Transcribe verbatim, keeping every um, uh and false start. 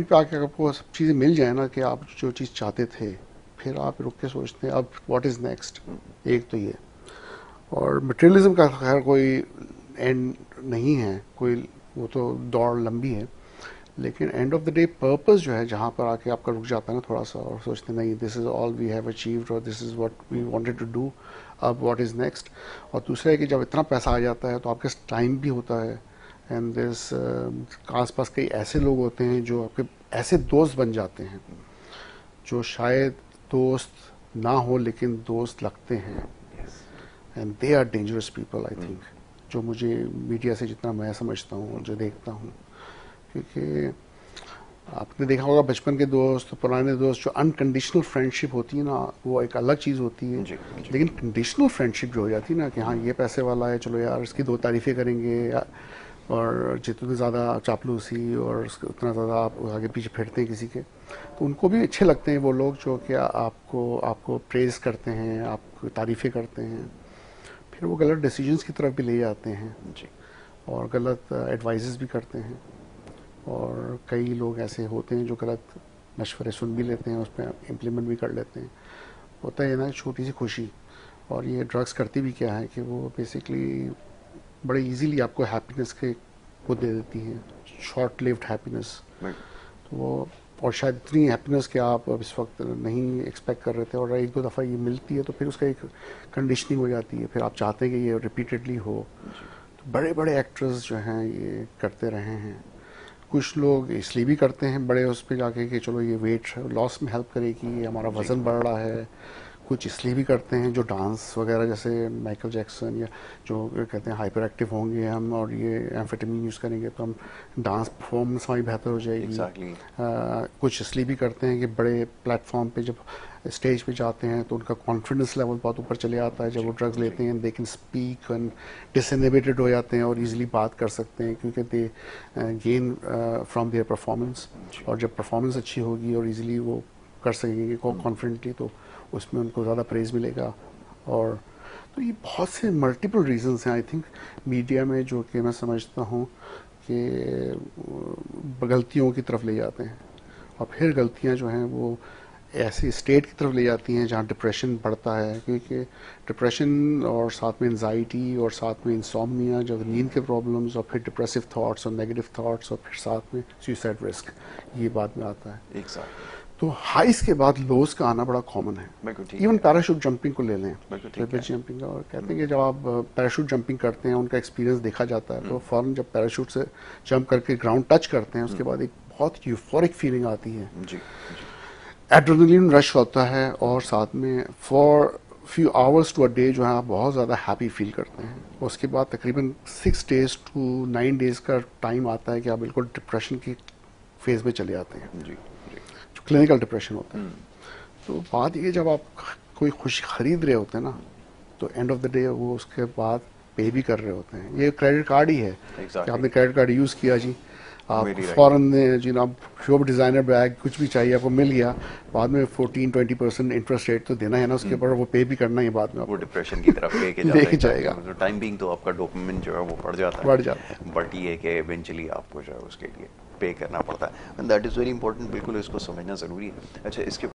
पे आके आपको सब चीज़ें मिल जाए ना कि आप जो चीज़ चाहते थे, फिर आप रुक के सोचते हैं अब व्हाट इज़ नेक्स्ट। एक तो ये, और मटेरियलिज्म का खैर कोई एंड नहीं है, कोई वो तो दौड़ लंबी है, लेकिन end of the day purpose जो है जहाँ पर आके आपका रुक जाता है ना थोड़ा सा, और सोचते नहीं this is all we have achieved और this is what we wanted to do, अब व्हाट इज़ नेक्स्ट। और दूसरा है कि जब इतना पैसा आ जाता है तो आपके टाइम भी होता है, एंड दिस आस पास कई ऐसे लोग होते हैं जो आपके ऐसे दोस्त बन जाते हैं जो शायद दोस्त ना हो लेकिन दोस्त लगते हैं, and they are dangerous people I think, जो मुझे मीडिया से जितना मैं समझता हूँ, जो देखता हूँ। क्योंकि आपने देखा होगा बचपन के दोस्त, पुराने दोस्त, जो अनकंडीशनल फ्रेंडशिप होती है ना, वो एक अलग चीज़ होती है। जी, जी। लेकिन कंडीशनल फ्रेंडशिप जो हो जाती है ना कि हाँ ये पैसे वाला है, चलो यार इसकी दो तारीफ़ें करेंगे, या और जितनी ज़्यादा चापलूसी और उसके- उतना ज़्यादा आप आगे पीछे फिरते हैं किसी के, तो उनको भी अच्छे लगते हैं वो लोग जो कि आपको आपको प्रेज करते हैं, आपको तारीफ़ें करते हैं, फिर वो गलत डिसीजंस की तरफ भी ले जाते हैं जी। और गलत एडवाइजेस भी करते हैं। और कई लोग ऐसे होते हैं जो गलत मशवरे सुन भी लेते हैं, उस पर इम्प्लीमेंट भी कर लेते हैं। होता है ना छोटी सी खुशी, और ये ड्रग्स करती भी क्या है कि वो बेसिकली बड़े इजीली आपको हैप्पीनेस के वो दे देती हैं, शॉर्ट लिव्ड हैप्पीनेस। तो वो, और शायद इतनी हैप्पीनेस कि आप अब इस वक्त नहीं एक्सपेक्ट कर रहे थे, और एक दो दफ़ा ये मिलती है तो फिर उसका एक कंडीशनिंग हो जाती है, फिर आप चाहते हैं कि ये रिपीटेडली हो। तो बड़े बड़े एक्टर्स जो हैं ये करते रहे हैं। कुछ लोग इसलिए भी करते हैं बड़े उस पर जाके कि चलो ये वेट लॉस में हेल्प करेगी, हमारा जी। वज़न बढ़ रहा है। कुछ इसलिए भी करते हैं जो डांस वगैरह, जैसे माइकल जैक्सन, या जो कहते हैं हाइपर एक्टिव होंगे हम और ये एम्फेटामिन यूज़ करेंगे तो हम डांस परफॉर्मेंस हमारी बेहतर हो जाएगी। एग्जैक्टली। आ, कुछ इसलिए भी करते हैं कि बड़े प्लेटफॉर्म पे जब स्टेज पे जाते हैं तो उनका कॉन्फिडेंस लेवल बहुत ऊपर चले आता है, जब वो ड्रग्स लेते हैं they can speak and disinhibited हो जाते हैं और इजीली बात कर सकते हैं, क्योंकि they gain from their performance. और जब परफॉर्मेंस अच्छी होगी और इजीली वो कर सकेंगे कॉन्फिडेंटली, तो उसमें उनको ज़्यादा प्रेज मिलेगा। और तो ये बहुत से मल्टीपल रीजंस हैं आई थिंक मीडिया में, जो कि मैं समझता हूँ कि गलतियों की तरफ ले जाते हैं, और फिर गलतियाँ जो हैं वो ऐसी स्टेट की तरफ ले जाती हैं जहाँ डिप्रेशन बढ़ता है। क्योंकि डिप्रेशन और साथ में एनजाइटी और साथ में इंसोम्निया, जो नींद के प्रॉब्लम्स, और फिर डिप्रेसिव थॉट्स और नेगेटिव थॉट्स, और फिर साथ में सुसाइड रिस्क, ये बाद में आता है। एग्जैक्टली। तो हाइस के बाद लोस का आना बड़ा कॉमन है। बिल्कुल ठीक इवन है। पैराशूट जंपिंग को ले लें, बिल्कुल ठीक ट्रिपल है। जंपिंग का, और कहते हैं कि जब आप पैराशूट जंपिंग करते हैं उनका एक्सपीरियंस देखा जाता है, तो फौरन जब पैराशूट से जंप करके ग्राउंड टच करते हैं उसके बाद एक बहुत यूफोरिक फीलिंग आती है, जी। जी। एड्रेनलिन रश होता है, और साथ में for few hours to a day जो है आप बहुत ज़्यादा हैप्पी फील करते हैं। उसके बाद तकरीबन six days to nine days का टाइम आता है कि आप बिल्कुल डिप्रेशन की फेज में चले जाते हैं, जी। जी। जो क्लिनिकल डिप्रेशन होता है। तो बात ये, जब आप कोई खुशी खरीद रहे होते हैं ना, तो एंड ऑफ द डे वो उसके बाद पे भी कर रहे होते हैं। ये क्रेडिट कार्ड ही है कि एग्जैक्टली। आपने क्रेडिट कार्ड यूज़ किया जी, आप मेरी राइट। फॉरन जी ना, शॉप डिज़ाइनर बैग कुछ भी चाहिए आपको मिल गया, बाद में fourteen twenty percent interest rate तो देना है ना उसके ऊपर, वो पे भी करना है बाद में वो आपको डिप्रेशन की तरफ लेके जाता है। लेके एग्जैक्टली। जाएगा, तो टाइम बिंग तो आपका डोपामिन जो है वो बढ़ जाता बढ़ जाता है, बट ये कि इवेंचुअली आपको जो है उसके लिए पे करना पड़ता है, and that is very important. बिल्कुल इसको समझना ज़रूरी है। अच्छा, इसके